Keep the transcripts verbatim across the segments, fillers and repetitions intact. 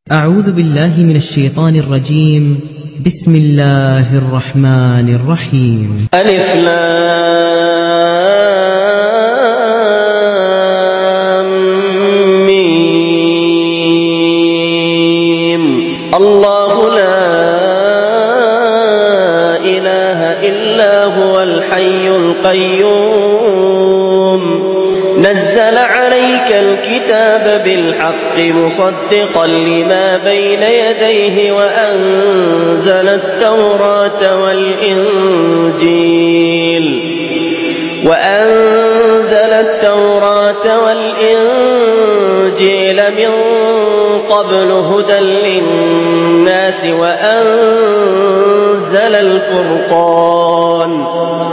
أعوذ بالله من الشيطان الرجيم. بسم الله الرحمن الرحيم. ألف لام ميم. الله لا إله إلا هو الحي القيوم نزل عليك الكتاب بالحق مصدقا لما بين يديه وأنزل التوراة والإنجيل وأنزل التوراة والإنجيل من قبل هدى للناس وأنزل الفرقان.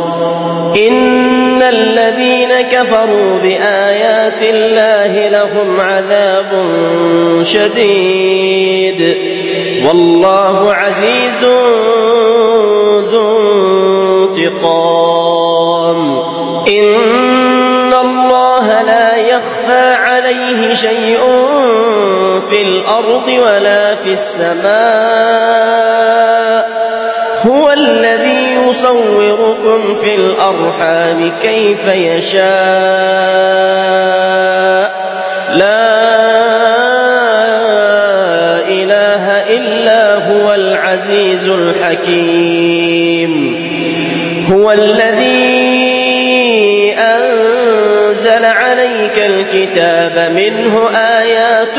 إن الذين كفروا بآيات الله لهم عذاب شديد والله عزيز ذو انتقام. إن الله لا يخفى عليه شيء في الأرض ولا في السماء. هو الذي يصوركم في الأرحام كيف يشاء. لا إله إلا هو العزيز الحكيم. هو الذي أنزل عليك الكتاب منه آيات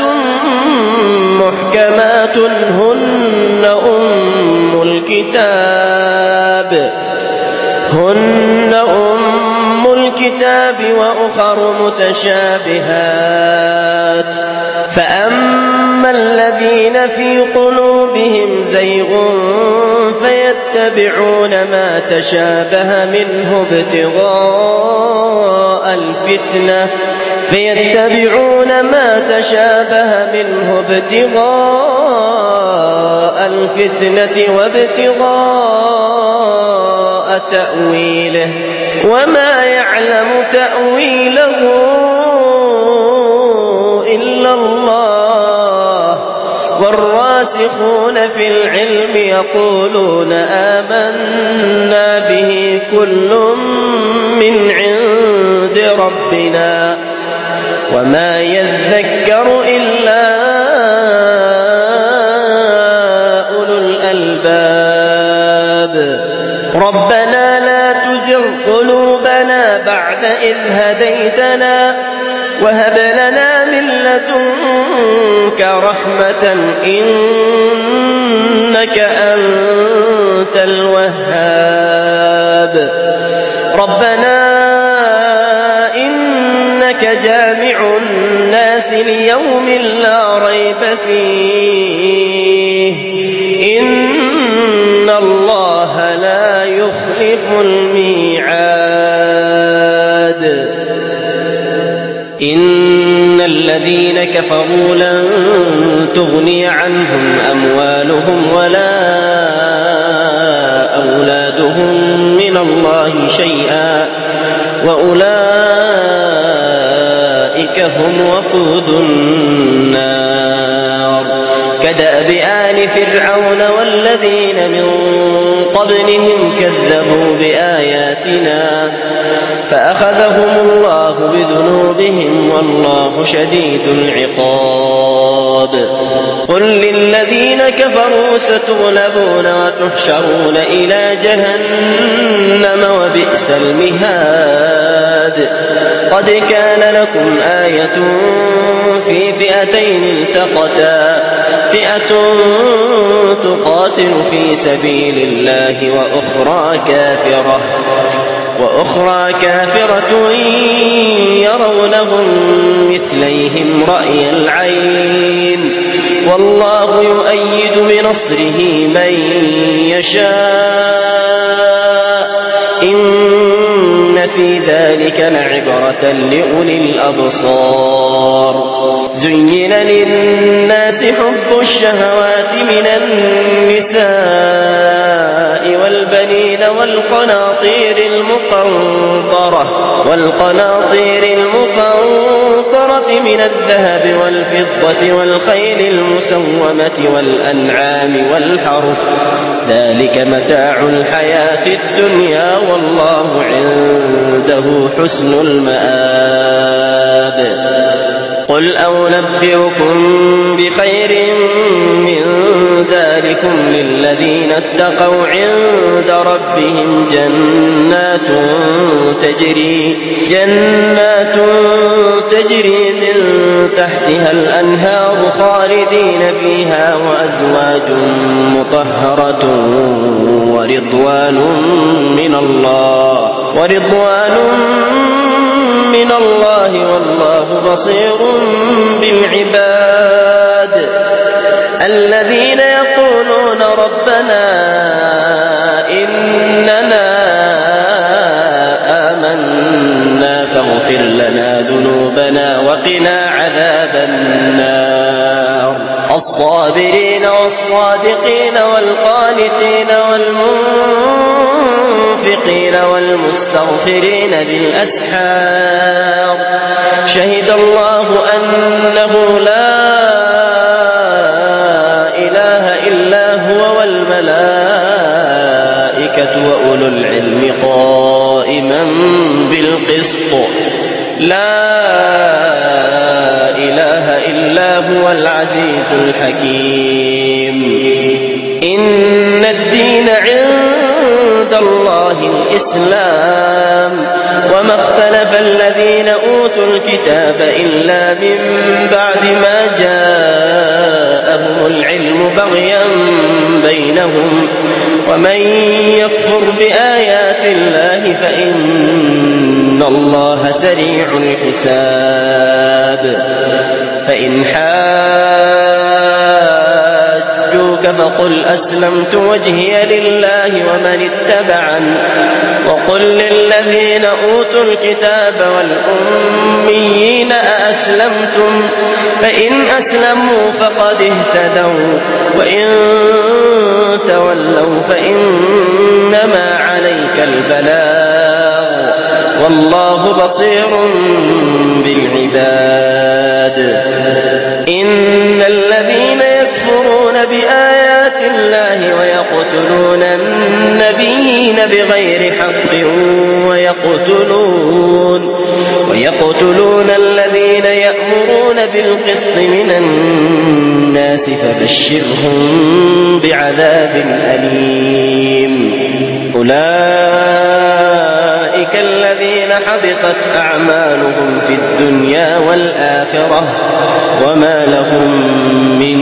محكمات هن أم الكتاب هن أم الكتاب وأخر متشابهات. فأما الذين في قلوبهم زيغ فيتبعون ما تشابه منه ابتغاء الفتنة فيتبعون ما تشابه منه ابتغاء الفتنة وابتغاء تأويله وما يعلم تأويله إلا الله. والراسخون في العلم يقولون آمنا به كل من عند ربنا وما يذكر إلا أولو الألباب. ربنا لا تزغ قلوبنا بعد إذ هديتنا وهب لنا من لدنك رحمة إنك أنت الوهاب. ربنا إنك جامع الناس ليوم لا ريب فيه إن الله لا يخلف الميعاد. إن الذين كفروا لن تغني عنهم أموالهم ولا أولادهم من الله شيئا وأولئك هم وقود النار. كدأب آل فرعون والذين من قبلهم كذبوا بآياتنا فأخذهم الله بذنوبهم والله شديد العقاب. قل للذين كفروا ستغلبون وتحشرون إلى جهنم وبئس المهاد. قد كان لكم آية في فئتين التقتا فئة تقاتل في سبيل الله وأخرى كافرة وأخرى كافرة يرونهم مثليهم رأي العين والله يؤيد بنصره من يشاء. إن في ذلك لعبرة لأولي الأبصار. زين للناس حب الشهوات من النساء والبنين والبنين والقناطير المقنطرة والقناطير المقنطرة من الذهب والفضة والخيل المسومة والأنعام والحرث ذلك متاع الحياة الدنيا والله عنده حسن المآب. قل أنبئكم بخير من ذلكم للذين اتقوا عند ربهم جنات تجري جنات تجري من تحتها الأنهار خالدين فيها وأزواج مطهرة ورضوان من الله ورضوان من الله والله بصير بالعباد. الذين يقولون ربنا إننا آمنا فاغفر لنا ذنوبنا وقنا عذاب النار. الصابرين والصادقين والقانتين والمنفقين والمستغفرين بالأسحار شهد الله أنه لا إله إلا هو والملائكة وأولو العلم قائما بالقسط لا إله إلا هو العزيز الحكيم. إن الدين عند الله الإسلام وما اختلف الذين أوتوا الكتاب إلا من بعد ما جاءهم العلم بغيا بينهم ومن يكفر بآيات الله فإن الله سريع الحساب. فإن حاجوك فقل أسلمت وجهي لله ومن اتبعني وقل للذين أوتوا الكتاب والأميين أأسلمتم فإن أسلموا فقد اهتدوا وإن تولوا فإنما عليك البلاغ والله بصير بالعباد. إن الذين يكفرون بآيات الله ويقتلون النبيين بغير حق ويقتلون ويقتلون الذين يأمرون بالقسط من الناس فبشرهم بعذاب أليم. أولئك الذين حبطت أعمالهم في الدنيا والآخرة وما لهم من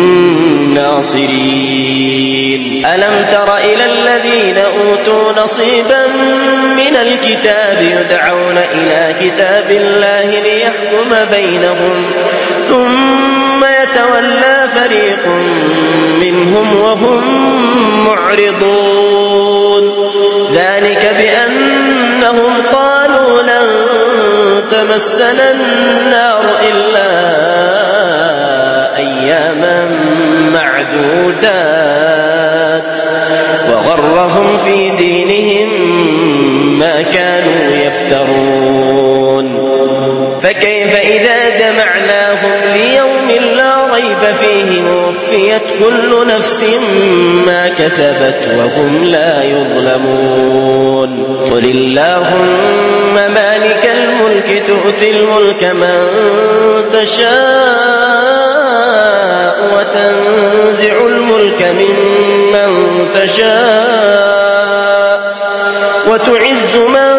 ناصرين. ألم تر إلى الذين أوتوا نصيبا من الكتاب يدعون إلى كتاب الله ليحكم بينهم ثم يتولى فريق منهم وهم معرضون. ذلك بأنهم قالوا لن تمسنا النار إلا أياما معدودات وغرهم في دينهم ما كانوا يفترون. فكيف إذا جمعناهم ليوم لا ريب فيه ووفيت كل نفس ما كسبت وهم لا يظلمون. قل اللهم مالك الملك تؤتي الملك من تشاء وتنزع الملك ممن تشاء وتعز من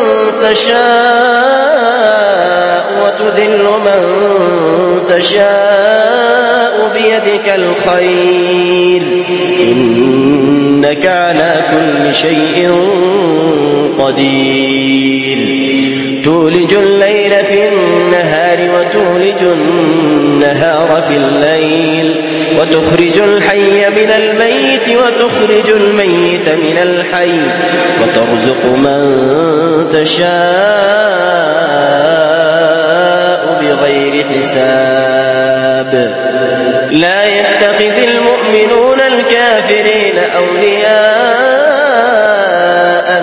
تشاء وتذل من تشاء بيدك الخير إنك على كل شيء قدير. تولج الليل في النهار وتولج النهار في الليل وتخرج الحي من الميت وتخرج الميت من الحي وترزق من تشاء بغير حساب. لا يتخذ المؤمنون الكافرين أولياء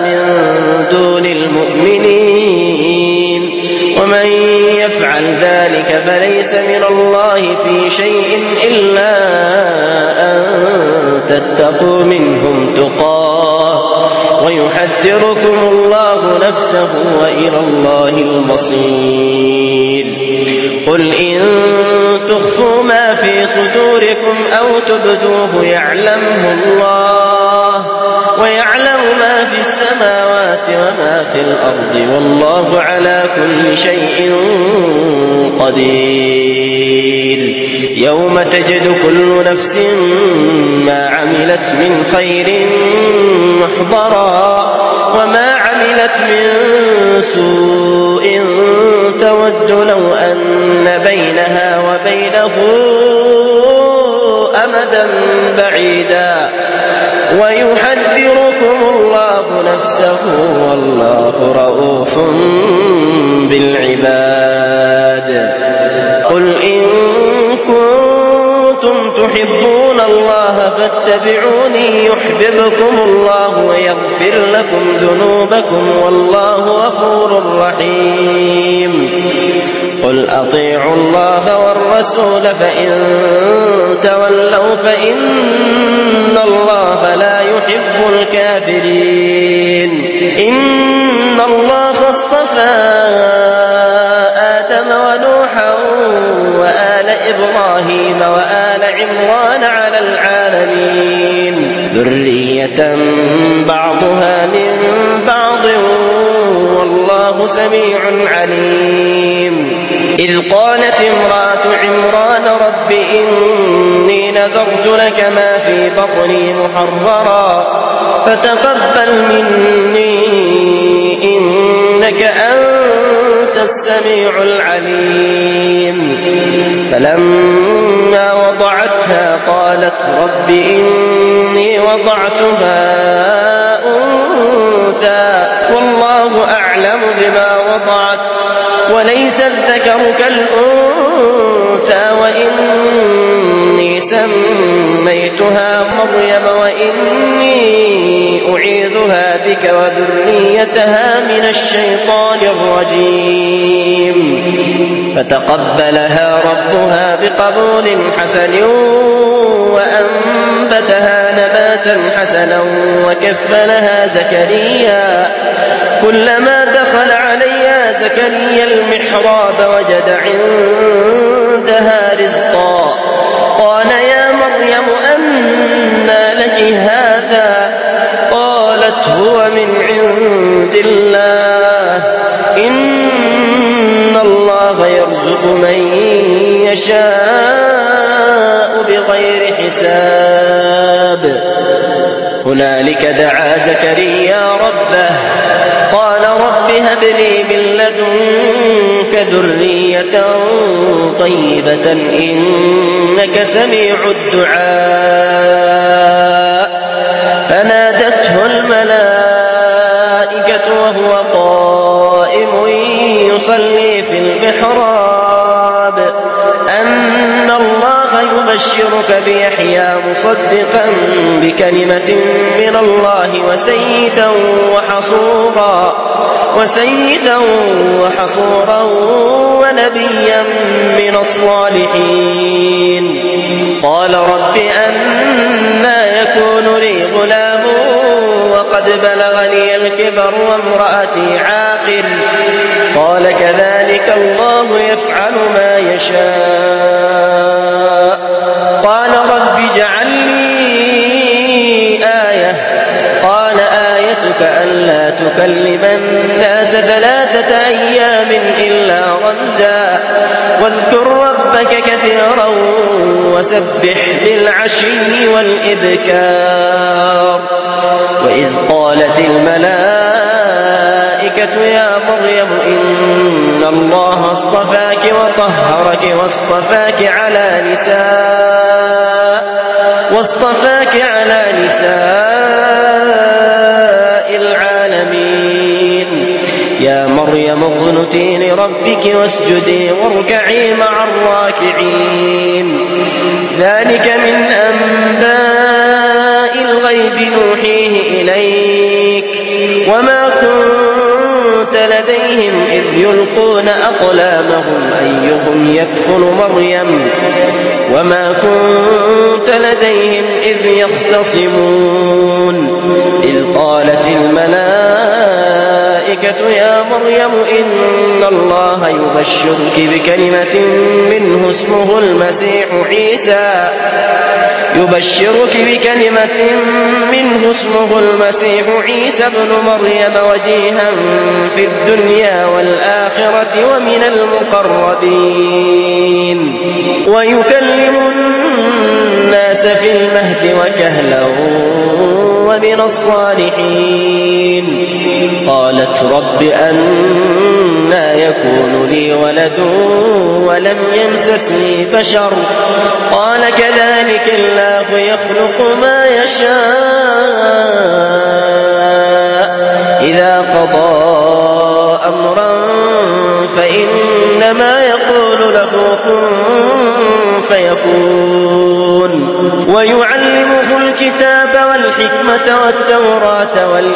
من دون المؤمنين ومن يفعل ذلك فليس من الله في شيء إلا أن تتقوا منهم تقاه ويحذركم الله نفسه وإلى الله المصير. قل إن تخفوا ما في صدوركم أو تبدوه يعلمه الله ويعلم ما في السماوات وما في الأرض والله على كل شيء قدير. يوم تجد كل نفس ما عملت من خير محضرا وما عملت من سوء تود لو أن بينها وبينه أمدا بعيدا ويحذركم الله نفسه والله رؤوف بالعباد. قل إن كنتم تحبون الله فاتبعوني يحببكم الله ويغفر لكم ذنوبكم والله غفور رحيم. قل أطيعوا الله والرسول فإن تولوا فإن الله لا يحب الكافرين. إن الله اصطفى آدم ونوحا وآل إبراهيم وآل عمران على العالمين ذرية بعضها من بعض والله سميع عليم. إذ قالت امرأة عمران رب إني نذرت لك ما في بطني محررا فتقبل مني إنك أنت السميع العليم. فلما وضعتها قالت رب إني وضعتها أنثى والله أعلم بما وضعت وليس الذكر كالأنثى وإني سميتها مريم وإني أعيذها بك وذريتها من الشيطان الرجيم. فتقبلها ربها بقبول حسن وأنبتها نباتا حسنا وكفلها زكريا كلما دخل عليها زكريا المحراب وجد عندها رزقا قال يا مريم أنى لك هذا قالت هو من عند الله إن الله يرزق من يشاء بغير حساب. هنالك دعا زكريا ربه قال رب هب لي من لدنك ذرية طيبة إنك سميع الدعاء. فنادته الملائكة وهو قائم يصلي في المحراب أن الله يبشرك بيحيى مصدقا بكلمة من الله وسيدا وحصورا وسيدا وحصورا ونبيا من الصالحين. قال رب أنى يكون لي غلام وقد بلغني الكبر وامرأتي عاقر قال كذلك الله يفعل ما يشاء. قال رب اجعل لي آية قال آيتك ألا تكلم الناس ثلاثة أيام إلا رمزا واذكر ربك كثيرا وسبح بالعشي والإبكار. وإذ قالت الملائكة يا مريم إن الله اصطفاك وطهرك واصطفاك على نساء واصطفاك على نساء العالمين. يا مريم اقنتي لربك واسجدي واركعي مع الراكعين. ذلك من أنباء الغيب نوحيه إليك وما يلقون أقلامهم أيهم يكفل مريم وما كنت لديهم إذ يختصمون إذ قالت الملائكة يا مريم إن الله يبشرك بكلمة منه اسمه المسيح عيسى يبشرك بكلمة منه اسمه المسيح عيسى ابن مريم وجيها في الدنيا والآخرة ومن المقربين ويكلم الناس في المهد وكهلا ومن الصالحين قالت رب أنى يكون لي ولد ولم يمسسني بشر قال كذلك الله يخلق ما يشاء إذا قضى أمرا فإنما يقول له كن فيكون ويعلمه الكتاب والحكمة والتوراة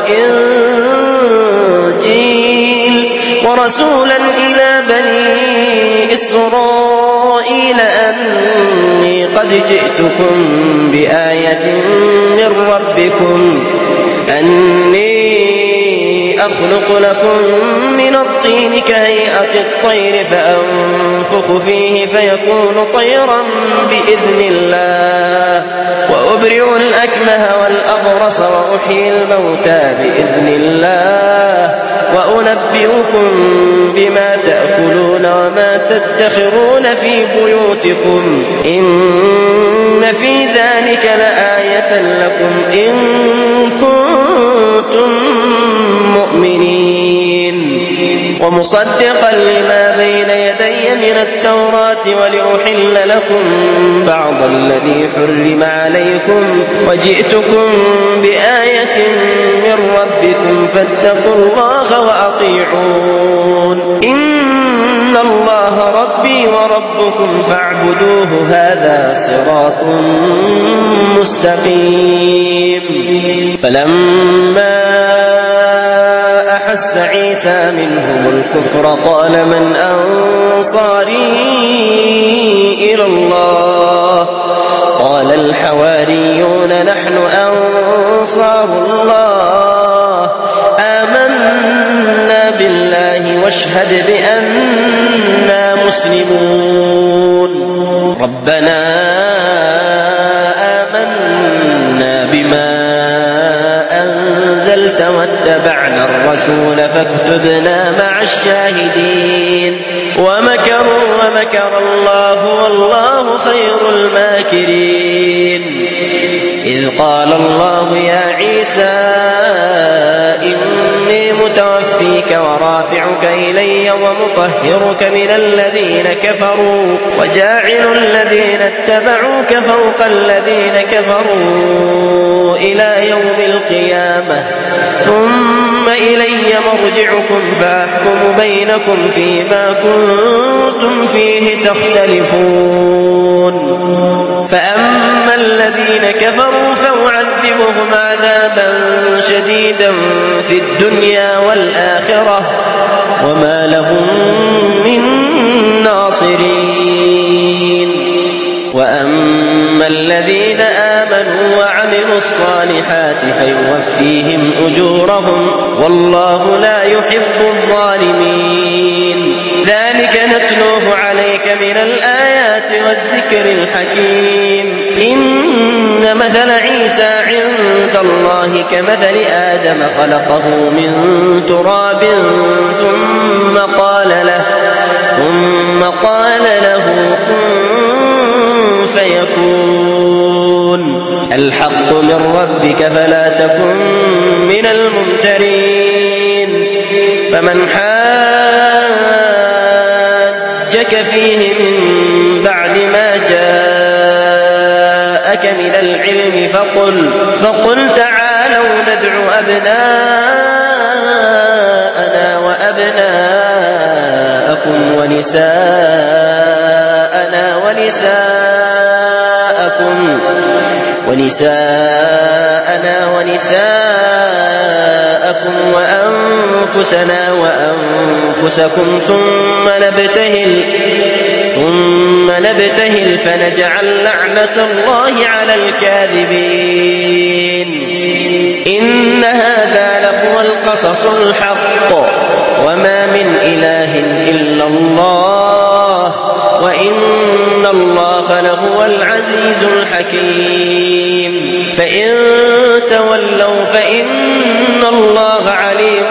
والإنجيل ورسولا إلى بني إسرائيل أني قد جئتكم بآية من ربكم أني أخلق لكم من الطين كهيئة الطير فأنفخ فيه فيكون طيرا بإذن الله وأبرئ الأكمه والأبرص وأحيي الموتى بإذن الله وأنبئكم بما تأكلون وما تدخرون في بيوتكم إن في ذلك لآية لكم إن كنتم مؤمنين ومصدقا لما بين يدي من التوراة ولأحل لكم بعض الذي حرم عليكم وجئتكم بآية من ربكم فاتقوا الله وأطيعون إن الله ربي وربكم فاعبدوه هذا صراط مستقيم فلما أحس عيسى منهم الكفر قال من أنصاري إلى الله قال الحواريون نحن أنصار الله آمنا بالله واشهد بأننا مسلمون ربنا آمنا بما أنزلت واتبعنا الرسول فاكتبنا مع الشاهدين ومكروا ومكر الله والله خير الماكرين إذ قال الله يا عيسى إني متوفيك ورافعك إلي ومطهرك من الذين كفروا وجاعل الذين اتبعوك فوق الذين كفروا إلى يوم القيامة ثم إلي مرجعكم فأحكم بينكم فيما كنتم فيه تختلفون فأما الذين كفروا فأعذبهم عذابا شديدا في الدنيا والآخرة وما لهم من ناصرين وأما الذين آمنوا وعملوا الصالحات فيوفيهم أجورهم والله لا يحب الظالمين ذلك نتلوه عليك من الآيات والذكر الحكيم إن مثل عيسى عند الله كمثل آدم خلقه من تراب ثم قال له ثم قال له كن فيكون الحق من ربك فلا تكن من الممترين فمن حاجك فيه من بعد ما جاءك من العلم فقل فقل تعالوا ندع أبناءنا وأبناءكم ونساءنا ونساءكم ونساءنا ونساءكم وأنفسنا وأنفسكم ثم نبتهل ثم نبتهل فنجعل لعنة الله على الكاذبين. إن هذا لهو القصص الحق وما من إله إلا الله وإن الله لهو العزيز الحكيم. فإن تولوا فإن الله عليم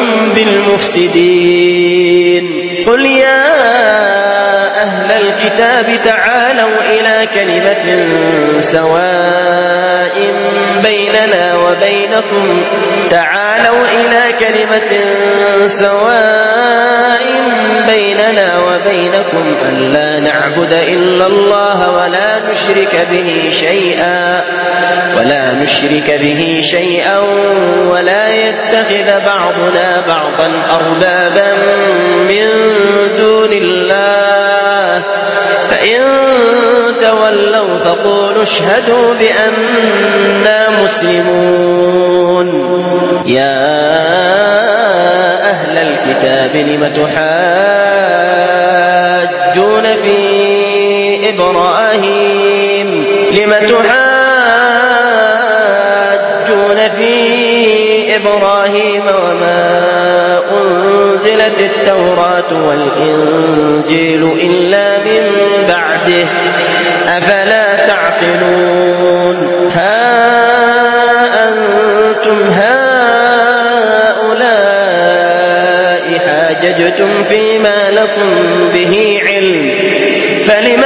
بالمفسدين. قل يا أهل الكتاب تعالوا إلى كلمة سواء بيننا وبينكم تعالوا إلى كلمة سواء بيننا وبينكم ألا نعبد إلا الله ولا نشرك به شيئا ولا نشرك به شيئا ولا يتخذ بعضنا بعضا أربابا من دون الله. فإن تولوا فقولوا اشهدوا بأننا مسلمون. يا أهل الكتاب لم تحاجون في إبراهيم لم تحاجون في إبراهيم وما أنزلت التوراة والإنجيل إلا من بعده أفلا تعقلون. ها أنتم هؤلاء حاججتم فيما لكم به علم فلم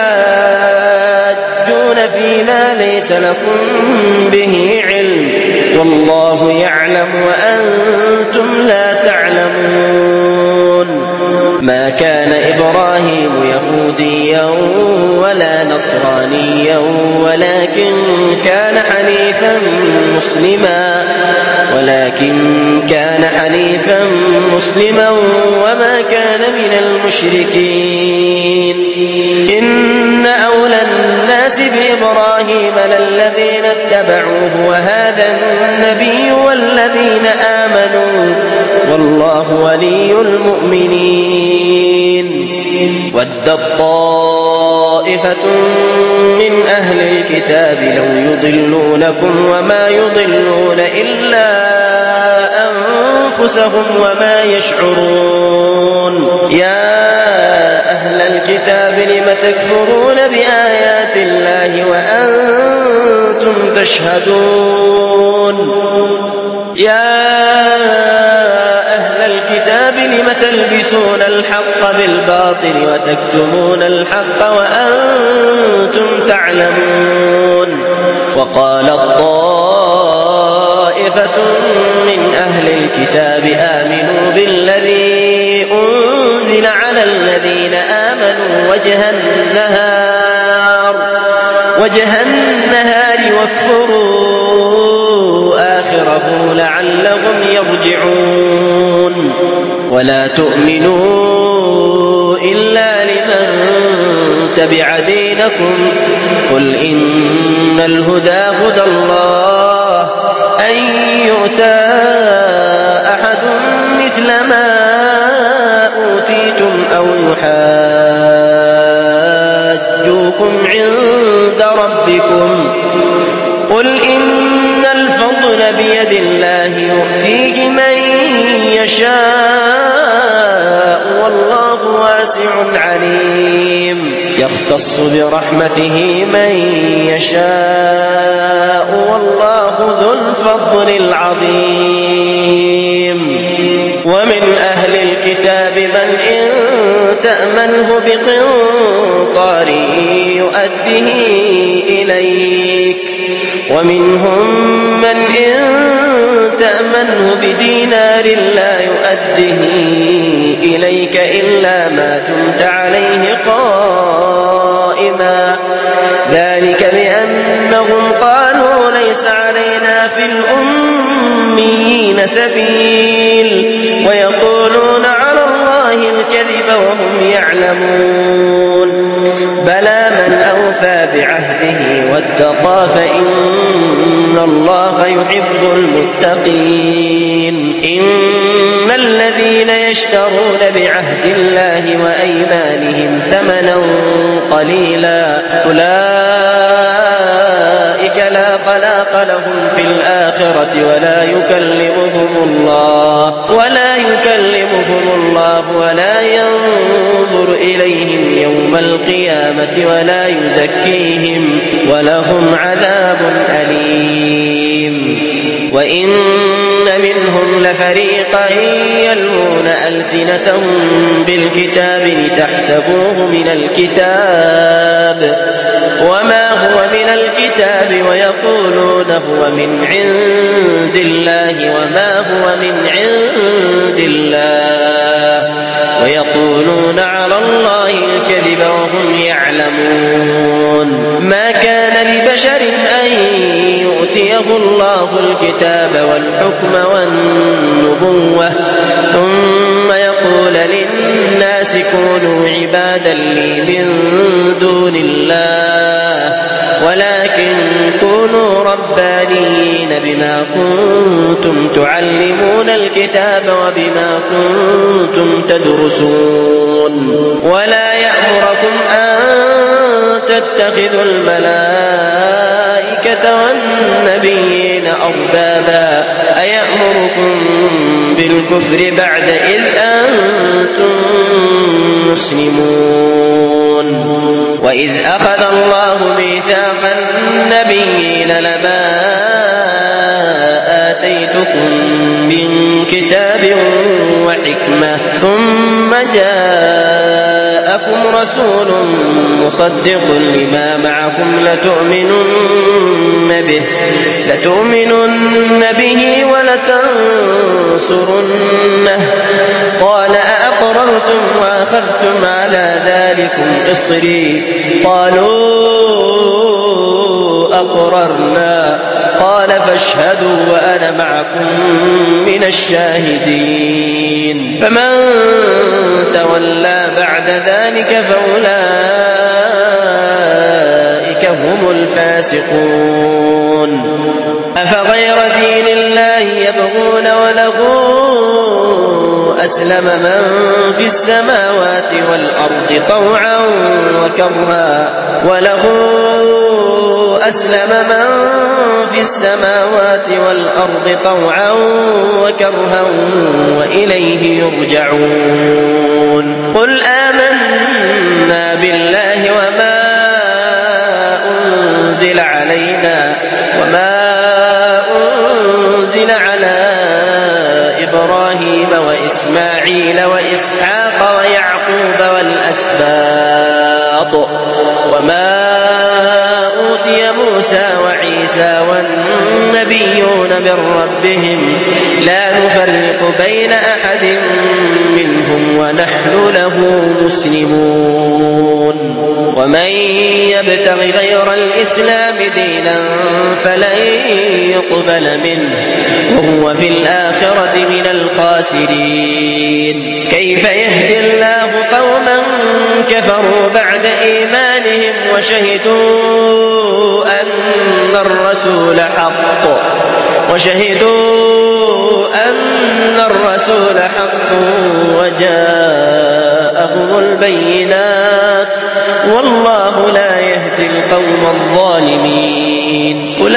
تحاجون فيما ليس لكم به علم والله يعلم وأنتم لا تعلمون. ما كان إبراهيم يهوديا ولا نصرانيا ولكن كان حنيفا مسلما ولكن كان حنيفا مسلما وما كان من المشركين. إن أولى الناس بإبراهيم للذين اتبعوه وهذا النبي والذين آمنوا والله ولي المؤمنين. ودت طائفة من أهل الكتاب لو يضلونكم وما يضلون إلا أنفسهم وما يشعرون. يا أهل الكتاب لم تكفرون بآيات الله وأنتم تشهدون. يا أهل الكتاب لم تلبسون الحق بالباطل وتكتمون الحق وأنتم تعلمون. وقالت طائفة من أهل الكتاب آمنوا بالذي أنزل على الذين آمنوا وجه النهار وجه النهار واكفروا آخره لعلهم يرجعون. ولا تؤمنوا إلا لمن تبع دينكم قل إن الهدى هدى الله أن يؤتى أحد مثل ما أوتيتم أو يحاجوكم عند ربكم قل إن الفضل بيد الله يؤتيه من يشاء والله واسع عليم. يختص برحمته من يشاء والله ذو الفضل العظيم. ومن أهل الكتاب من إن تأمنه بقنطار يؤديه إليك ومنهم من إن تأمنه بدينار لا يؤديه إليك إلا ما دمت عليه قائما ذلك بأنهم قالوا ليس علينا في الأميين سبيل ويقولون على الله الكذب وهم يعلمون. بلى من أوفى وأوفى بعهده واتقى فإن الله يحب المتقين. إن الذين يشترون بعهد الله وأيمانهم ثمنا قليلا أولئك لا خلاق لهم في الآخرة ولا يكلمهم الله ولا يكلمهم الله ولا ينظر إليهم يوم القيامة ولا يزكيهم ولهم عذاب أليم. وإن منهم لفريقا يلوون ألسنتهم بالكتاب لتحسبوه من الكتاب وما هو من الكتاب ويقولون هو من عند الله وما هو من عند الله ويقولون على الله الكذب وهم يعلمون. ما كان لبشر أن يؤتيه الله الكتاب والحكم والنبوة ثم يقول للناس كونوا عبادا لي من دون الله ولكن كونوا ربانيين بما كنتم تعلمون الكتاب وبما كنتم تدرسون. ولا يأمركم أن تتخذوا الملائكة والنبيين أربابا أيأمركم بالكفر بعد إذ أنتم مسلمون. وإذ أخذ الله ميثاق النبيين لما آتيتكم من كتاب وحكمة ثم جاءكم رسول مصدق لما معكم لتؤمنن به لتؤمنن به ولتنصرنه قال أأقررتم وأخذتم على ذلكم إصري قالوا أقررنا قال فاشهدوا وأنا معكم من الشاهدين. فمن تولى بعد ذلك فأولئك هم الفاسقون. أفغير دين الله يبغون وله أسلم من في السماوات والأرض طوعا وكرها وله أسلم من في السماوات والأرض طوعا وكرها وإليه يرجعون. قل آمنا بالله وما أنزل علينا وما أنزل على إبراهيم وإسماعيل وإسحاق ويعقوب والأسباط وما أوتي موسى وعيسى والنبيون من ربهم لا نفرق بين أحد منهم ونحن له مسلمون. ومن يبتغ غير الإسلام دينا فلن يقبل منه وهو في الآخرة من الخاسرين. كيف يهدي الله قوما كفروا بعد إيمانهم وشهدوا أن الرسول حق وشهدوا أن الرسول حق وجاءهم البينات والله لا يهدي القوم الظالمين.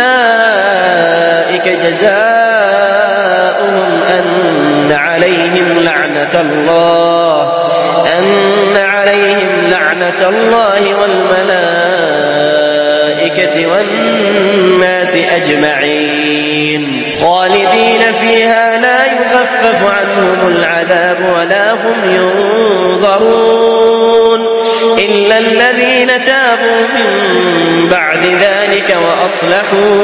أولئك جزاؤهم أن عليهم لعنة الله أن عليهم لعنة الله والملائكة والناس أجمعين خالدين فيها لا يخفف عنهم العذاب ولا هم ينظرون إلا الذين تابوا من بعد ذلك وأصلحوا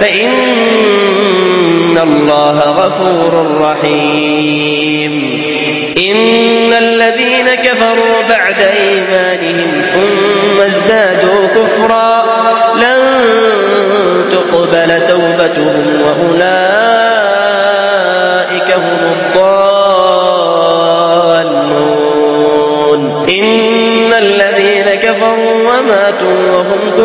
فإن الله غفور رحيم. إن الذين كفروا بعد إيمانهم ثم ازدادوا كفرا لن تقبل توبتهم وأولئك هم الضالون. إن الذين كفروا وماتوا وهم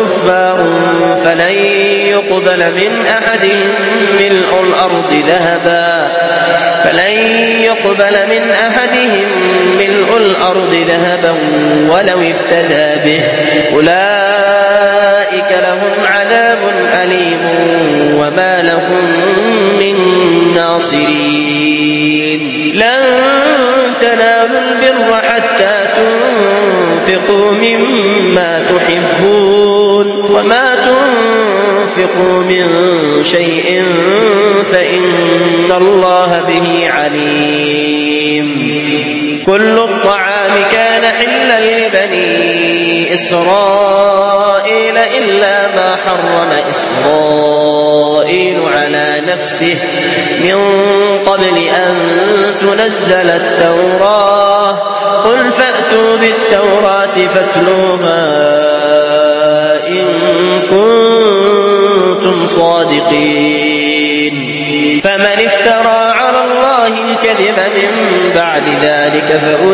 فلن يقبل من أحدهم ملء الأرض ذهبا فلن يقبل من أحدهم ملء الأرض ذهبا ولو افتدى به أولئك لهم عذاب أليم وما لهم من ناصرين لن تنالوا البر حتى تنفقوا مما تحبون وما تنفقوا من شيء فإن الله به عليم كل الطعام كان حلا لبني إسرائيل إلا ما حرم إسرائيل على نفسه من قبل أن تنزل التوراة قل فأتوا بالتوراة فاتلوها إن كنتم صادقين فمن افترى على الله الكذب من بعد ذلك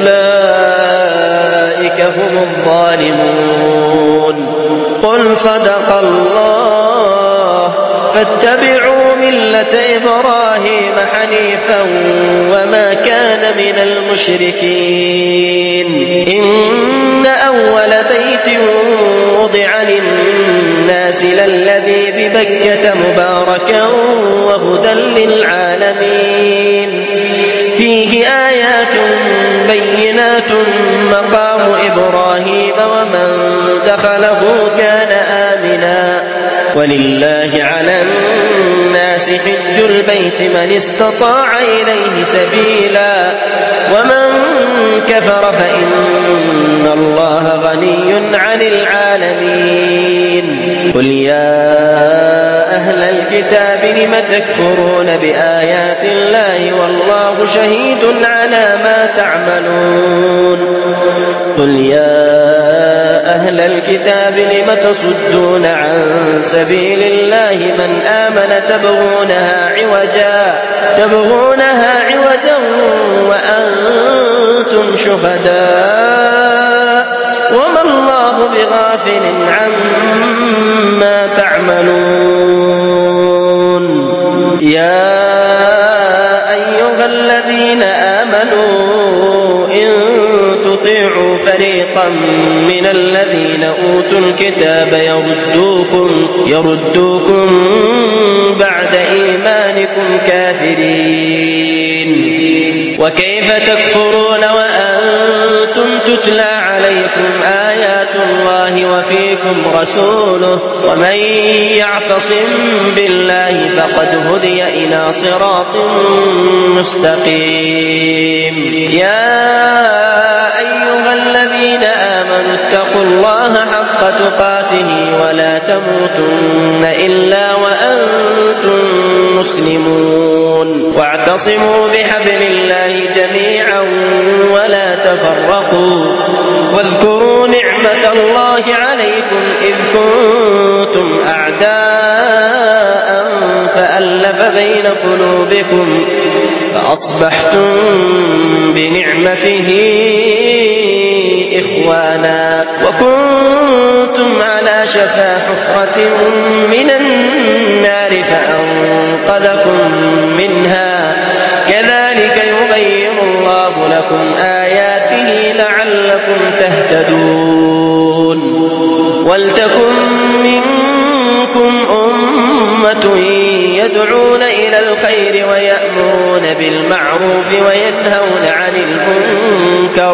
فأولئك هم الظالمون قل صدق الله فاتبعوا ملة إبراهيم حنيفا وما كان من المشركين إن أول بيت وضع للناس للذي ببكة مباركا وهدى للعالمين فيه آيات بينات مقام إبراهيم ومن دخله كان آمنا ولله على الناس حج البيت من استطاع إليه سبيلا ومن كفر فإن الله غني عن العالمين قل يا أهل الكتاب لم تكفرون بآيات الله والله شهيد على ما تعملون قل يا أهل الكتاب لم تصدون عن سبيل الله من آمن تبغونها عوجا تبغونها عوجا وأنتم شهداء وما الله بغافل عما تعملون يا أيها الذين آمنوا إن تطيعوا فريقا من الذين أوتوا الكتاب يردوكم يردوكم بعد إيمانكم كافرين وكيف تكفرون وأنتم تتلى عليكم آيات الله وفيكم رسوله ومن يعتصم بالله فقد هدي إلى صراط مستقيم يا أيها الذين آمنوا اتقوا الله حق تقاته ولا تموتن إلا وأنتم مسلمون واعتصموا بحبل الله جميعا ولا تفرقوا واذكروا نعمة الله عليكم إذ كنتم أعداء فألف بين قلوبكم فأصبحتم بنعمته إخوانا وكنتم على شفا حفرة من النار فأنقذكم منها كذلك يبين الله لكم آياته لعلكم تهتدون ولتكن منكم أمة يدعون إلى الخير ويأمرون بالمعروف وينهون عن المنكر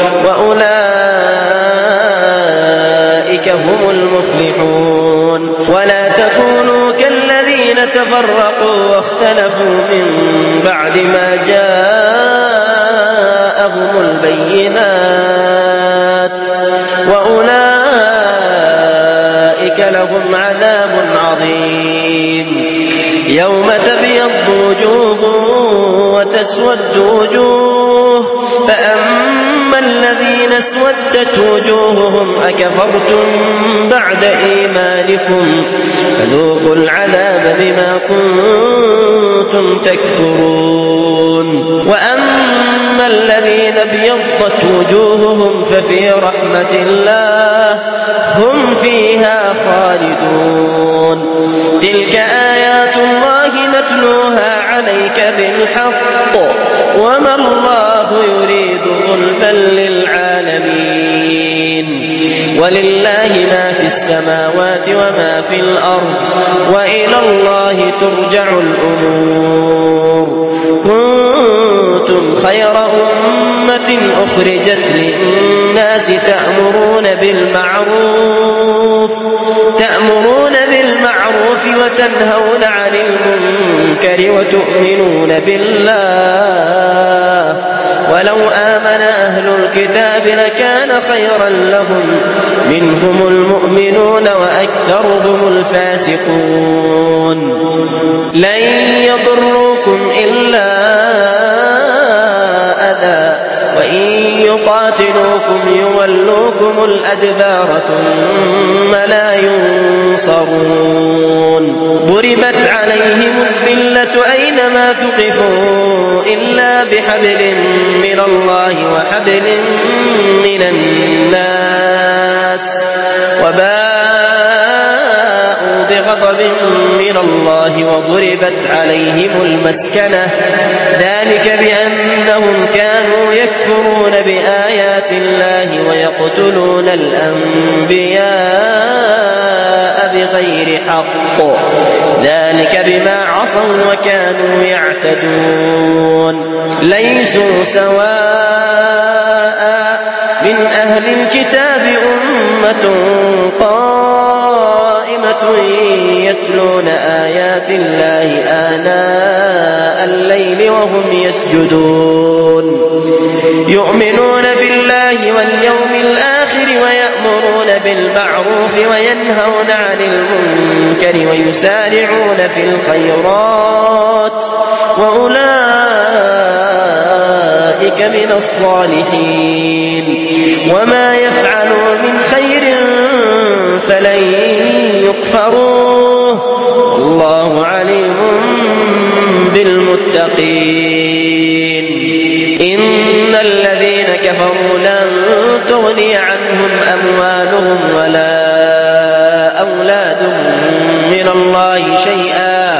وأولئك هم المفلحون ولا تكونوا كالذين تفرقوا واختلفوا من بعد ما جاءهم البينات وأولئك لهم عذاب عظيم يوم تبيض وجوه وتسود وجوه فأما الذين اسودت وجوههم أكفرتم بعد إيمانكم فذوقوا العذاب بما كنتم كنتم تكفرون. وأما الذين ابيضت وجوههم ففي رحمة الله هم فيها خالدون. تلك آيات الله نتلوها عليك بالحق وما الله يريد ظلما للعالمين. ولله ما في السماوات وما في الأرض وإلى الله ترجع الأمور. كنتم خير أمة أخرجت للناس تأمرون بالمعروف تأمرون بالمعروف وتنهون عن المنكر وتؤمنون بالله. ولو آمن أهل الكتاب لكان خيرا لهم منهم المؤمنون وأكثرهم الفاسقون. لن يضروكم إلا أذى وإن يقاتلوكم يولوكم الأدبار ثم لا ينصرون. ضربت عليهم الذلة أينما ثقفوا إلا بحبل من الله وحبل من الناس وباءوا بغضب من الله وضربت عليهم المسكنة ذلك بأنهم كانوا يكفرون بآيات الله ويقتلون الأنبياء بغير حق ذلك بما عصوا وكانوا يعتدون. ليسوا سواء من أهل الكتاب أمة قائمة يتلون آيات الله آناء الليل وهم يسجدون يؤمنون بالله واليوم الآخر ويأمرون بالمعروف وينهون عن المنكر ويسارعون في الخيرات وأولئك من الصالحين. وما يفعلوا من خير فلن يكفروه والله عليم بالمتقين. إن الذين كفروا لن تغني عنهم أموالهم ولا أولادهم من الله شيئا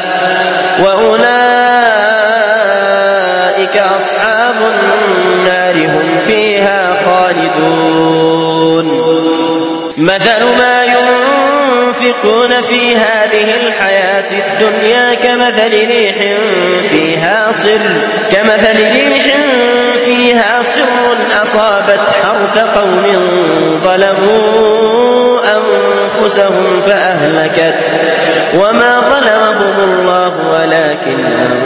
وأولئك أصحاب النار هم فيها خالدون. مثل ما ينفقون في هذه الحياة الدنيا كمثل ريح فيها صر كمثل ريح فيها صر أصابت حرث قوم ظلموا أنفسهم فأهلكت وما ظلمهم الله ولكن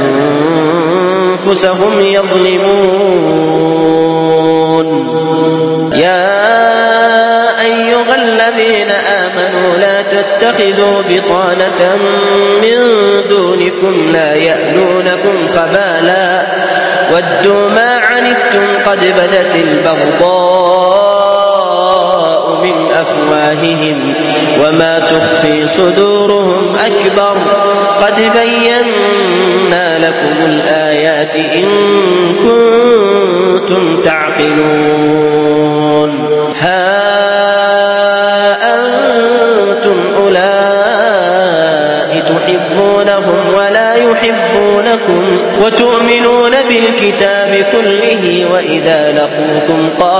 أنفسهم يظلمون. يا أيها الذين آمنوا لا تتخذوا بطانة من دونكم لا يألونكم خبالا ودوا ما عنتم قد بدت البغضاء من أفواههم وما تخفي صدورهم أكبر قد بينا لكم الآيات إن كنتم تعقلون. ها أنتم أولئك تحبونهم ولا يحبونكم وتؤمنون بالكتاب كله وإذا لقوكم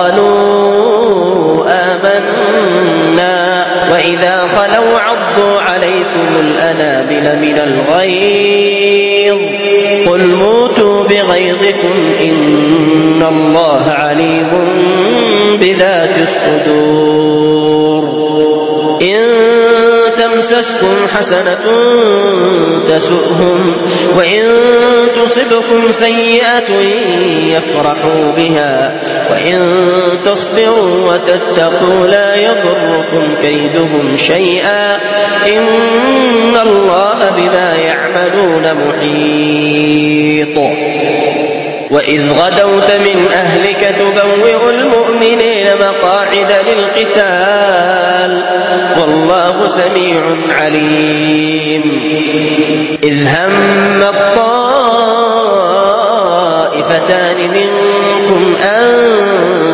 قالوا آمنا وإذا خلوا عضوا عليكم الأنامل من الغيظ قل موتوا بغيظكم إن الله عليم بذات الصدور. إن تمسسكم حسنة تسؤهم وإن تصبكم سيئة يفرحوا بها وإن تصبروا وتتقوا لا يضركم كيدهم شيئا إن الله بما يعملون محيط. وإذ غدوت من أهلك تبوئ المؤمنين مقاعد للقتال والله سميع عليم. إذ هم الطائفتان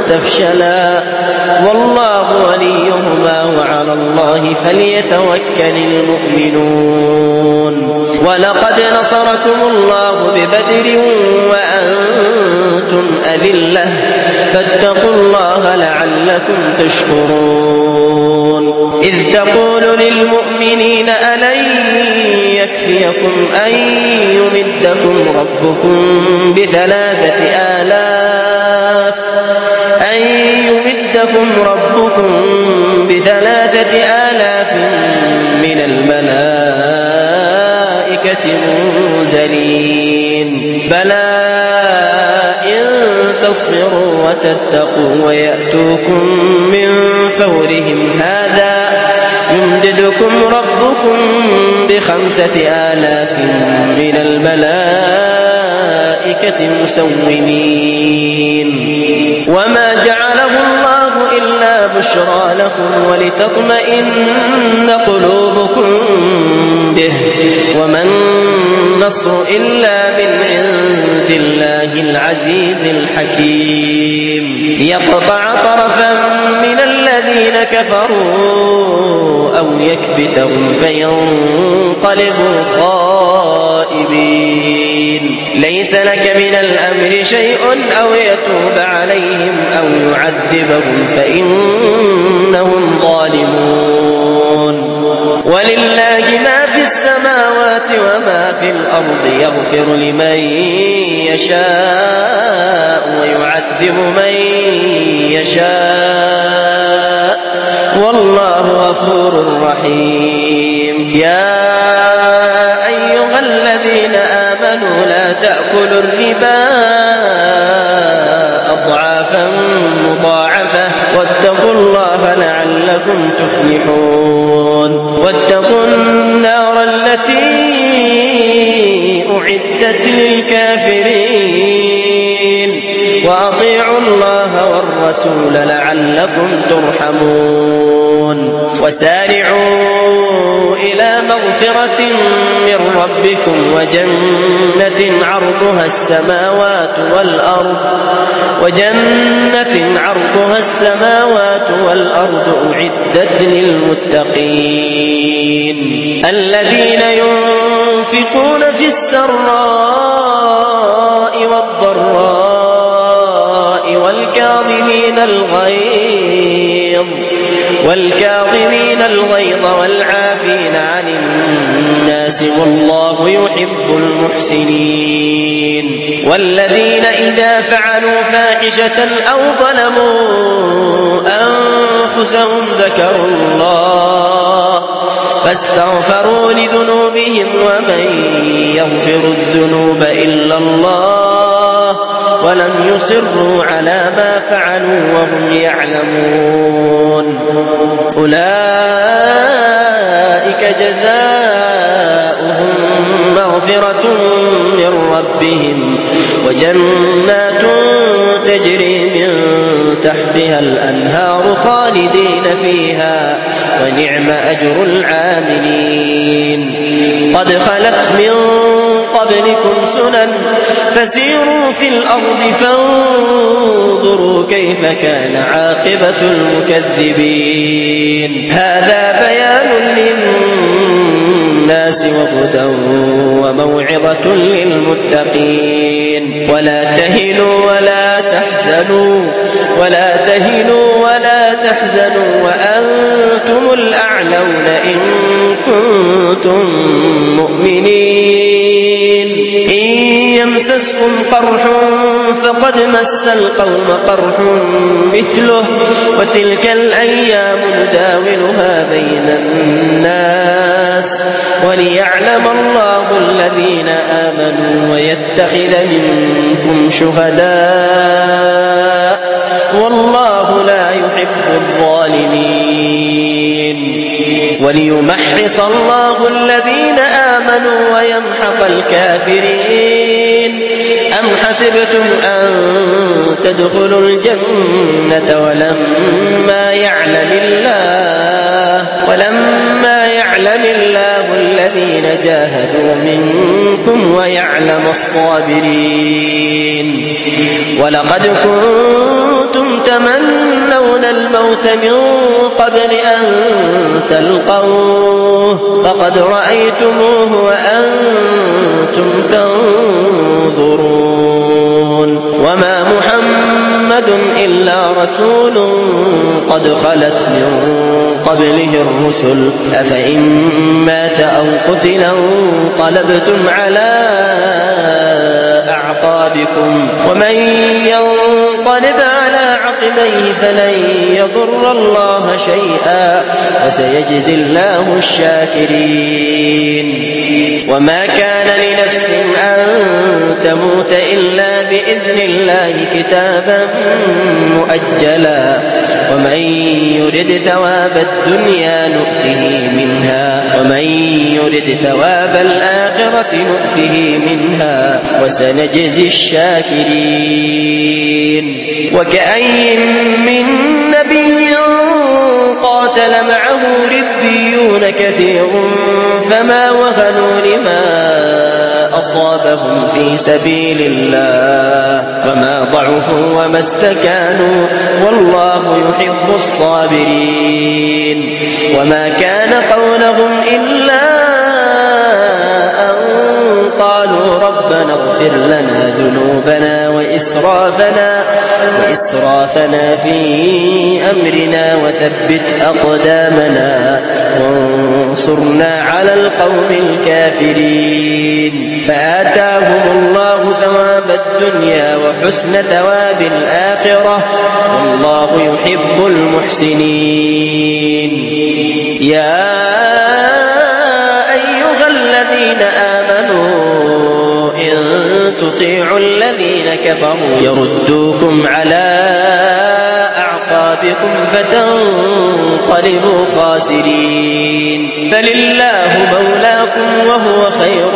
تفشلا والله وليهما وعلى الله فليتوكل المؤمنون. ولقد نصركم الله ببدر وأنتم أذلة فاتقوا الله لعلكم تشكرون. إذ تقول للمؤمنين ألن يكفيكم أن يمدكم ربكم بثلاثة آلاف أن يمدكم ربكم بثلاثة آلاف من الملائكة منزلين بلى إن تصبروا وتتقوا ويأتوكم من فورهم هذا يمددكم ربكم بخمسة آلاف من الملائكة مسومين. وما جعله الله إلا بشرى لكم ولتطمئن قلوبكم به وما النصر إلا من عند الله العزيز الحكيم ليقطع طرفا من الذين كفروا أو يكبتهم فينقلبوا خائبين. ليس لك من الأمر شيء أو يتوب عليهم أو يعذبهم فإنهم ظالمون. ولله ما في السماوات وما في الأرض يغفر لمن يشاء ويعذب من يشاء والله غفور رحيم. يا أيها الذين آمنوا لا تأكلوا الربا أضعافا مضاعفة واتقوا الله لعلكم تفلحون. واتقوا النار التي أعدت للكافرين وأطيعوا الله والرسول لعلكم ترحمون. وسارعوا إلى مغفرة من ربكم وجنة عرضها السماوات والأرض وجنة عرضها السماوات والأرض أعدت للمتقين الذين ينفقون في السراء والضراء والكاظمين الغيظ والكاظمين الغيظ والعافين عن الناس والله يحب المحسنين. والذين إذا فعلوا فاحشة أو ظلموا أنفسهم ذكروا الله فاستغفروا لذنوبهم ومن يغفر الذنوب إلا الله ولم يصروا على ما فعلوا وهم يعلمون. أولئك جزاؤهم مغفرة من ربهم وجنات تجري من تحتها الأنهار خالدين فيها ونعم أجر العاملين. قد خلت من قبلكم سنن فسيروا في الأرض فانظروا كيف كان عاقبة المكذبين. هذا بيان للناس وهدى وموعظة للمتقين. ولا تهنوا ولا تحزنوا ولا تهنوا ولا تحزنوا وأنتم الأعلون إن كنتم مؤمنين. إن يمسسكم قرح فقد مس القوم قرح مثله وتلك الأيام نداولها بين الناس وليعلم الله الذين آمنوا ويتخذ منكم شهداء والله لا يحب الظالمين. وليمحص الله الذين آمنوا ويمحق الكافرين. أم حسبتم أن تدخلوا الجنة ولما يعلم الله ولما يعلم الله الذين جاهدوا منكم ويعلم الصابرين. ولقد كنتم تمنون الموت من قبل أن تلقوه فقد رأيتموه وأنتم تنظرون وما محمد إلا رسول قد خلت من قبله الرسل أفإن مات أو قتل انقلبتم على أعقابكم ومن ينقلب على عقبيه فلن يضر الله شيئا وسيجزي الله الشاكرين وما كان لنفس أن تموت إلا بإذن الله كتابا مؤجلا ومن يرد ثواب الدنيا نؤته منها ومن يرد ثواب الآخرة نؤته منها وسنجزي الشاكرين وكأين من نبي قاتل معه ربيون كثير فما وهنوا لما أصابهم في سبيل الله وما ضعفوا وما استكانوا والله يحب الصابرين وما كان قولهم إلا أن قالوا ربنا اغفر لنا ذنوبنا وإسرافنا وإسرافنا في أمرنا وثبت أقدامنا وانصرنا على القوم الكافرين فآتاهم الله ثواب الدنيا وحسن ثواب الآخرة والله يحب المحسنين يا أيها الذين آمنوا إن تطيعوا الذين كفروا يردوكم على أعقابكم فتنقلبوا خاسرين بل الله مولاكم وهو خير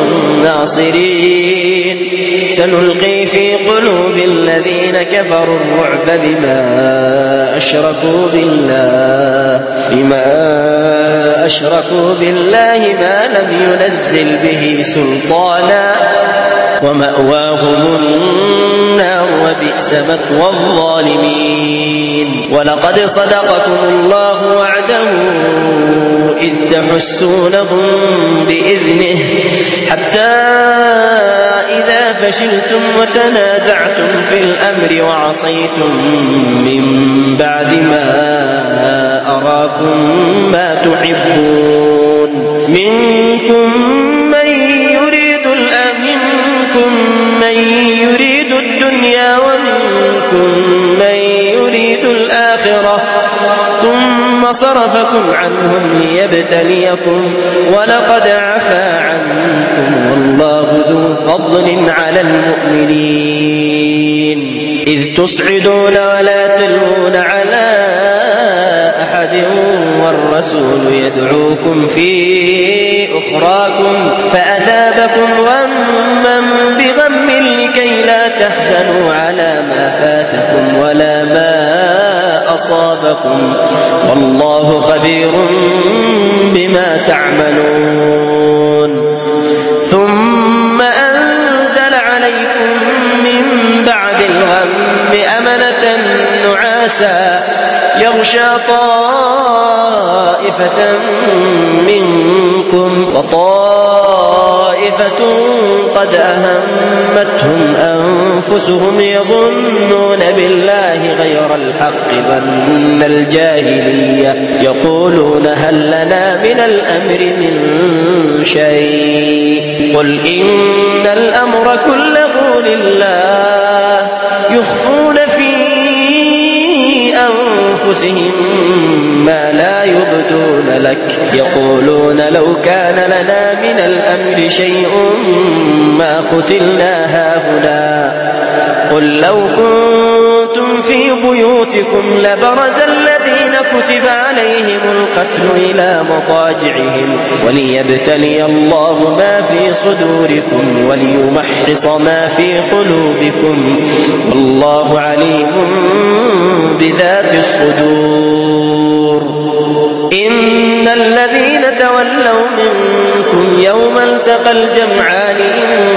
الناصرين سنلقي في قلوب الذين كفروا الرعب بما أشركوا بالله بما أشركوا بالله ما لم ينزل به سلطانا ومأواهم النار وبئس مثوى الظالمين ولقد صدقكم الله وعده إذ تحسونهم بإذنه حتى إذا فشلتم وتنازعتم في الأمر وعصيتم من بعد ما أراكم ما تحبون منكم من يريد منكم من يريد الدنيا ومنكم من يريد الآخرة ثم صرفكم عنهم ليبتليكم ولقد عفا عنكم والله ذو فضل على المؤمنين إذ تصعدون ولا تلوون على أحد والرسول يدعوكم في أخراكم فأثابكم غما بغم لكي لا تحزنوا على ما فاتكم ولا ما أصابكم والله خبير بما تعملون ثم أنزل عليكم من بعد الغم أمنة نعاسا يغشى طائفة منكم وطائفة قد أهمتهم أنفسهم يظنون بالله غير الحق ظن الجاهلية يقولون هل لنا من الأمر من شيء قل إن الأمر كله لله يخفون في أنفسهم ما لا يبدون لك يقولون لو كان لنا من الأمر شيء ما قتلنا هاهنا قل لو كنتم في بيوتكم لبرز الذين كتب عليهم القتل إلى مضاجعهم وليبتلي الله ما في صدوركم وليمحص ما في قلوبكم والله عليم بذات الصدور إن الذين تولوا منكم يوم التقى الجمعان إنما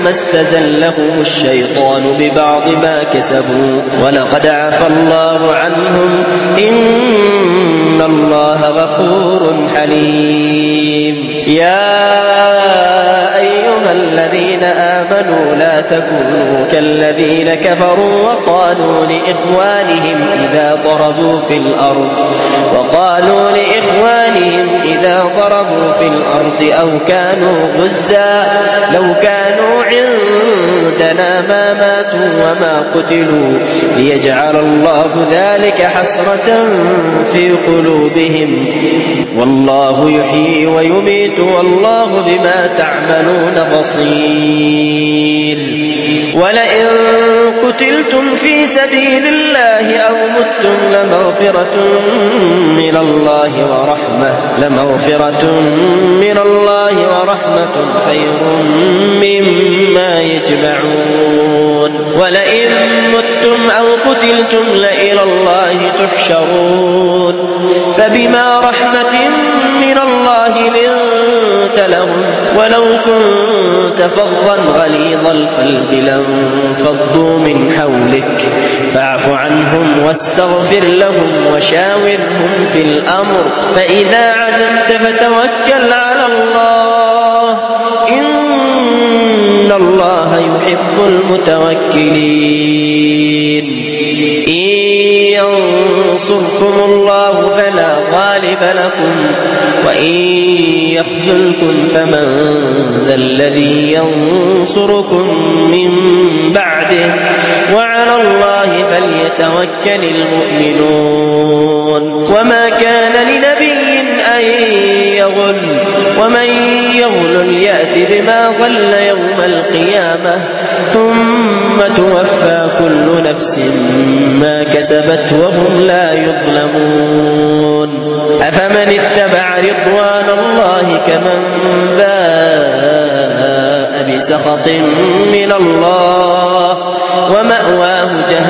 فما استزلهم الشيطان ببعض ما كسبوا ولقد عفى الله عنهم إن الله غفور حليم. يا أيها الذين آمنوا لا تكونوا كالذين كفروا وقالوا لإخوانهم إذا ضربوا في الأرض وقالوا لإخوانهم إذا ضربوا في الأرض أو كانوا غزا لو كانوا عندنا ما ماتوا وما قتلوا ليجعل الله ذلك حسرة في قلوبهم والله يحيي ويميت والله بما تعملون بصير. ولئن قتلتم في سبيل الله أو متم لمغفرة من الله ورحمة لمغفرة من الله ورحمة خير مما يجمعون. ولئن متم أو قتلتم لإلى الله تحشرون. فبما رحمة من الله لنت لهم ولو كنت فظا غليظ القلب لانفضوا من حولك فاعف عنهم واستغفر لهم وشاورهم في الأمر فإذا عزمت فتوكل على الله إن الله يحب المتوكلين. إن ينصركم الله فلا غالب لكم وإن يخذلكم فمن ذا الذي ينصركم من بعده وعلى الله فليتوكل المؤمنون. وما كان لنبي أن يغل ومن يغل يأت بما غل يوم القيامة ثم توفى كل نفس ما كسبت وهم لا يظلمون. أفمن اتبع رضوان الله كمن باء بسخط من الله ومأواه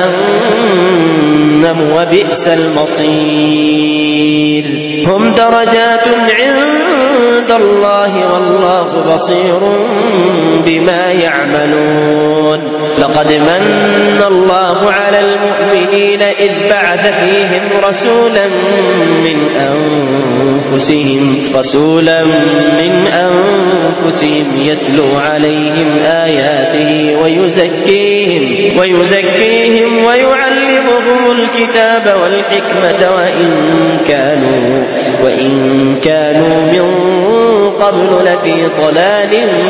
جهنم وبئس المصير. هم درجات عند الله والله بصير بما يعملون. لقد من الله على المؤمنين إذ بعث فيهم رسولا من أنفسهم رسولا من أنفسهم يتلو عليهم آياته ويزكيهم ويزكيهم ويعلمهم الكتاب والحكمة وإن كانوا وإن كانوا من قبل لفي ضلال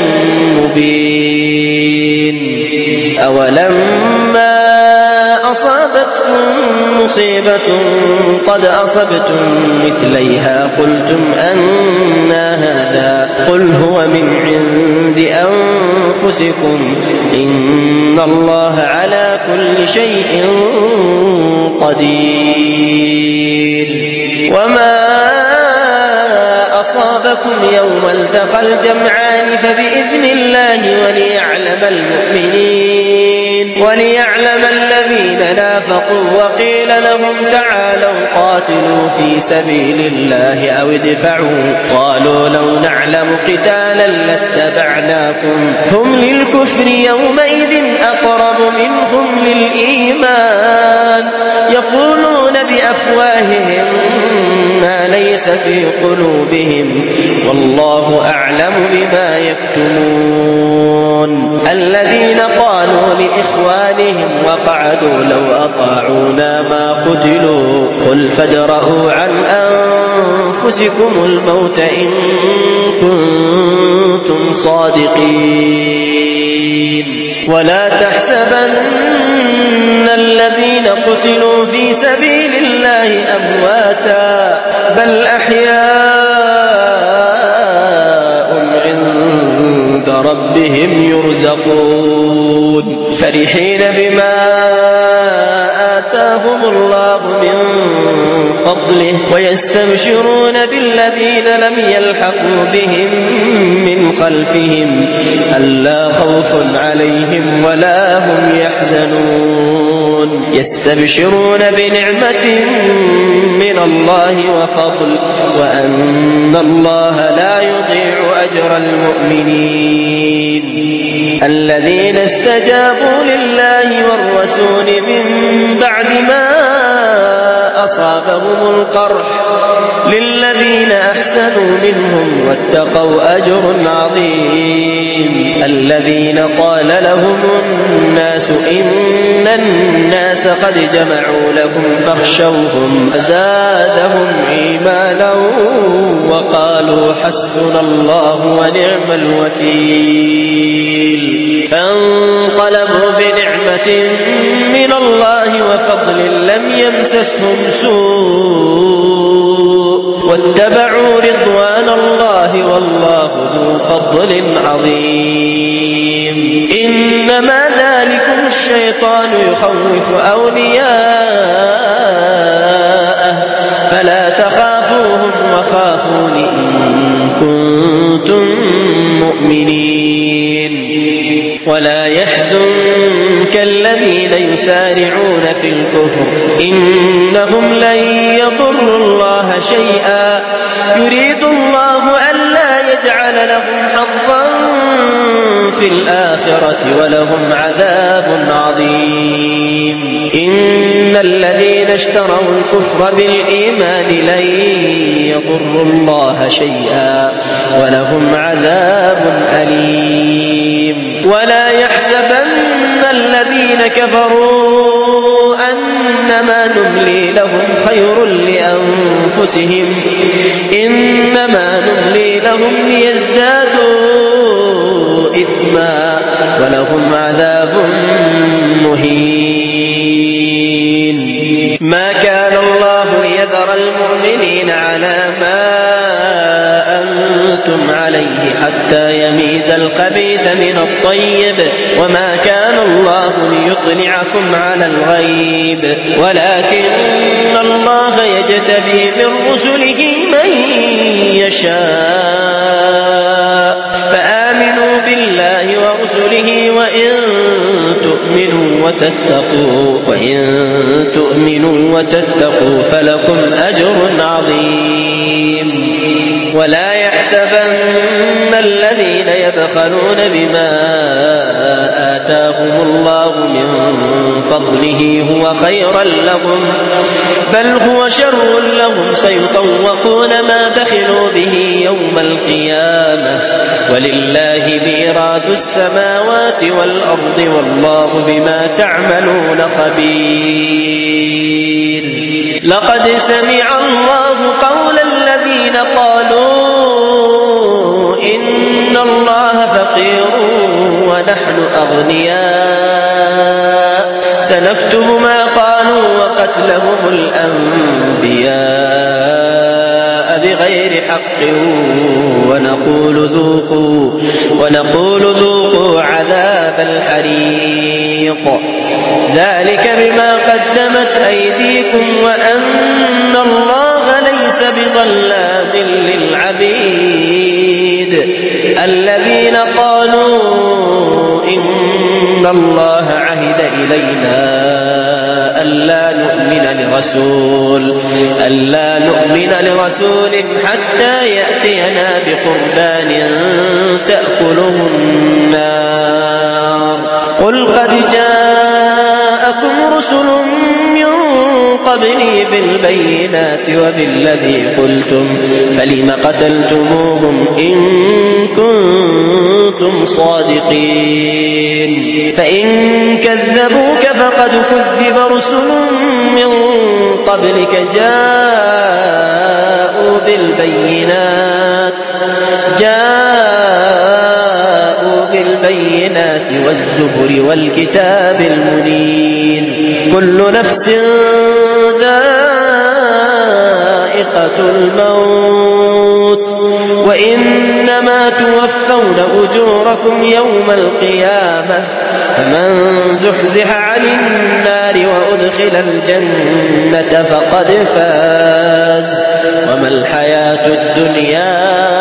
مبين. أولما أصابتكم مصيبة قد أصبتم مثليها قلتم أنى هذا قل هو من عند أنفسكم إن الله على كل شيء قدير. وما أصابكم يوم التقى الجمعان فبإذن الله وليعلم المؤمنين وليعلم الذين نافقوا وقيل لهم تعالوا قاتلوا في سبيل الله أو ادفعوا قالوا لو نعلم قتالا لاتبعناكم هم للكفر يومئذ أقرب منهم للإيمان يقولون بأفواههم ما ليس في قلوبهم والله أعلم بما يكتمون. الذين قالوا لإخوانهم وقعدوا لو أطاعونا ما قتلوا قل فادرءوا عن أنفسكم الموت إن كنتم صادقين. ولا تحسبن الذين قتلوا في سبيل الله أمواتا بل أحياء عند ربهم يرزقون فرحين بما آتاهم الله من فضله ويستبشرون بالذين لم يلحقوا بهم من خلفهم ألا خوف عليهم ولا هم يحزنون يستبشرون بنعمة من الله وفضل وأن الله لا يضيع أجر المؤمنين. الذين استجابوا لله والرسول من بعد ما أصابهم القرح للذين أحسنوا منهم واتقوا أجر عظيم. الذين قال لهم الناس إن الناس قد جمعوا لكم فاخشوهم فزادهم إيمانا وقالوا حسبنا الله ونعم الوكيل. فانقلبوا بنعمة من الله وفضل لم يمسسهم سوء واتبعوا رضوان الله والله ذو فضل عظيم. إنما ذلكم الشيطان يخوف أولياءه فلا تخافوهم وخافون إن كنتم مؤمنين. ولا يحزنك الذين يسارعون في الكفر إنهم لن يضروا الله شيئا يريد الله ألا يجعل لهم حظا في الآخرة ولهم عذاب عظيم. إن الذين اشتروا الكفر بالإيمان لن يضروا الله شيئا ولهم عذاب أليم. ولا يحسبن الذين كفروا أنما نملي لهم خير لأنفسهم إنما نملي لهم ليزدادوا إثما ولهم عذاب مهين. ما كان الله ليذر المؤمنين على ما أنتم عليه حتى يميز الخبيث من الطيب وما كان الله ليطلعكم على الغيب ولكن الله يجتبي من رسله من يشاء فآمنوا بالله ورسله وإن تؤمنوا وتتقوا وإن تؤمنوا وتتقوا فلكم أجر عظيم. ولا يحسبن الذين يبخلون بما آتاهم الله من فضله هو خيرا لهم بل هو شر لهم سيطوقون ما بخلوا به يوم القيامة ولله ميراث السماوات والأرض والله بما تعملون خبير. لقد سمع الله قول الذين قالوا إن الله فقير ونحن أغنياء سنكتب ما قالوا وقتلهم الأنبياء بغير حق ونقول ذوقوا ونقول ذوقوا عذاب الحريق ذلك بما قدمت أيديكم وأن الله ليس بظلام للعبيد. الذين قالوا إن الله عهد إلينا ألا نؤمن لرسول ألا نؤمن لرسول حتى يأتينا بقربان تأكله النار قل قد جاءكم رسل من قبلي بالبينات وبالذي قلتم فلم قتلتموهم إن كنتم صادقين. فإن كذبوك فقد كذب رسل من قبلك جاءوا بالبينات جاءوا بالبينات والزبر والكتاب المنير كل نفس ذائقة الموت وإنما توفون أجوركم يوم القيامة فمن زحزح عن النار وأدخل الجنة فقد فاز وما الحياة الدنيا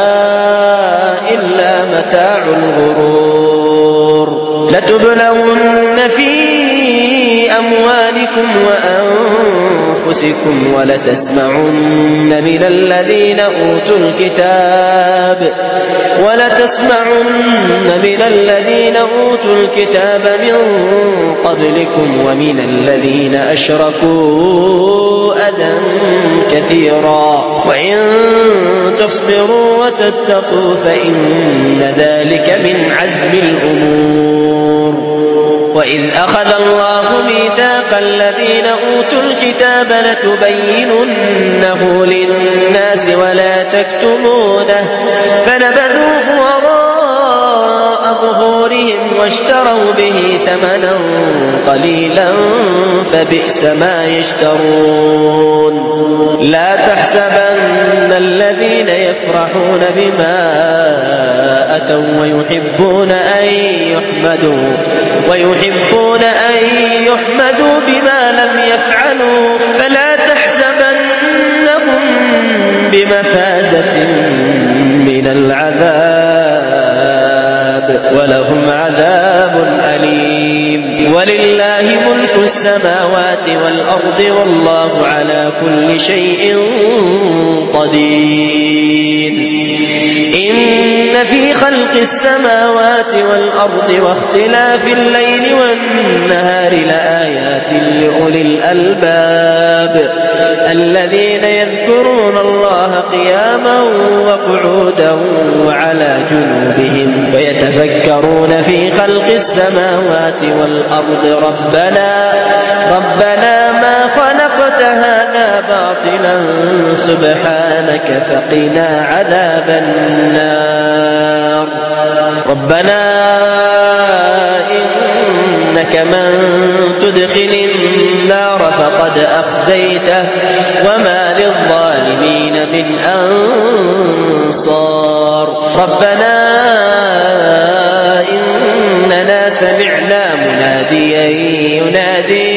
إلا متاع الغرور. لتبلغن في أموالكم وأنفسكم أنفسكم ولتسمعن من الذين أوتوا الكتاب ولتسمعن من الذين أوتوا الكتاب من قبلكم ومن الذين أشركوا أذى كثيرا وإن تصبروا وتتقوا فإن ذلك من عزم الأمور. وإذ أخذ الله ميثاق الذين أوتوا الكتاب لتبيننه للناس ولا تكتمونه فنبذوه وراء ظهورهم واشتروا به ثمنا قليلا فبئس ما يشترون. لا تحسبن الذين يفرحون بما أتوا ويحبون أن يحمدوا ويحبون أن يحمدوا بما لم يفعلوا فلا تحسبنهم بمفازة من العذاب ولهم عذاب أليم. ولله ملك السماوات والأرض والله على كل شيء قدير. إن في خلق السماوات والأرض واختلاف الليل والنهار لآيات لأولي الألباب الذين يذكرون الله قياما وقعودا وعلى جنوبهم ويتفكرون في خلق السماوات والأرض ربنا ربنا ما خلقت هذا باطلا سبحانك فقنا عذاب النار. ربنا إنك من تدخل النار فقد أخزيته وما للظالمين من أنصار. ربنا إننا سمعنا مناديا ينادي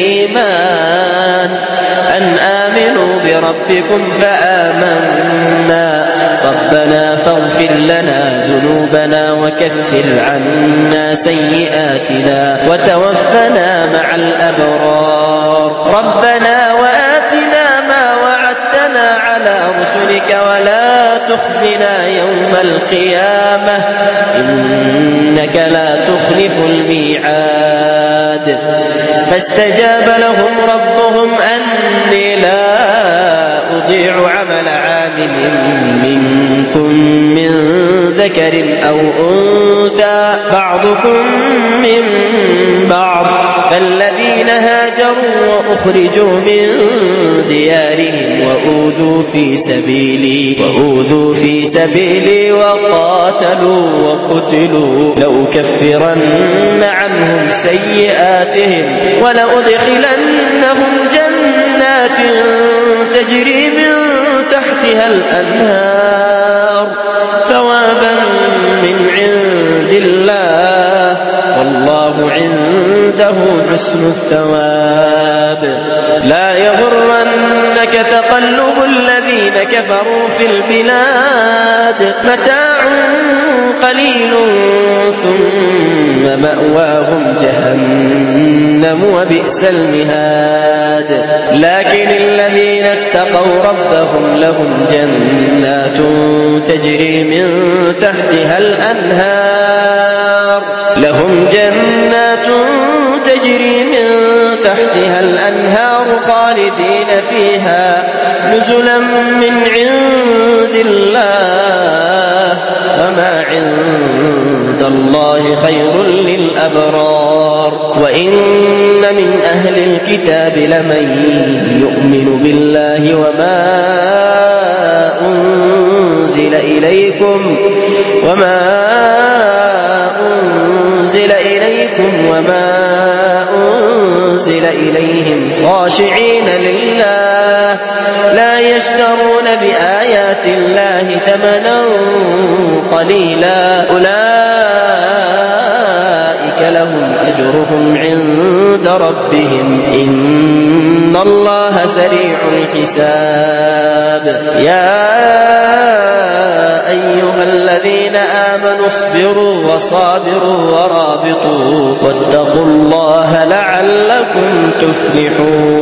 للإيمان أن آمنوا بربكم فآمنا ربنا فاغفر لنا ذنوبنا وكفر عنا سيئاتنا وتوفنا مع الأبرار. ربنا وآتنا ما وعدتنا على رسلك ولا تخزنا يوم القيامة إنك لا تخلف الميعاد. فاستجاب لهم ربهم أني لا أضيع عمل عامل منكم من ذكر أو أنثى بعضكم من بعض فالذين هاجروا وأخرجوا من ديارهم وأوذوا في سبيلي وأوذوا في سبيلي وقاتلوا وقتلوا لأكفرن عنهم سيئاتهم ولأدخلنهم جنات تجري من تحتها الأنهار ثوابا من عند الله والله عنده حسن الثواب. لا يغرنك تقلب الذين كفروا في البلاد متاع قليل ثم مأواهم جهنم وبئس المهاد. لكن الذين اتقوا ربهم لهم جنات تجري من تحتها الأنهار لهم جنات تجري من تحتها الأنهار خالدين فيها نزلا من عند الله وما عند الله خير للأبرار. وإن من أهل الكتاب لمن يؤمن بالله وما أنزل إليكم وما أنزل إليكم وما أنزل إليهم خاشعين لله لا يشترون بآيات الله ثمنا قليلا أولئك لهم أجرهم عند ربهم إن الله سريع الحساب. يا أيها الذين آمنوا اصبروا وصابروا ورابطوا واتقوا الله لعلكم تفلحون.